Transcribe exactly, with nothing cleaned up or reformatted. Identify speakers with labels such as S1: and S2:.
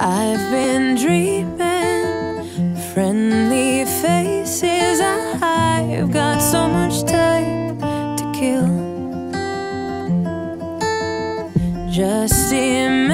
S1: I've been dreaming, friendly faces. I've got so much time to kill. Just imagine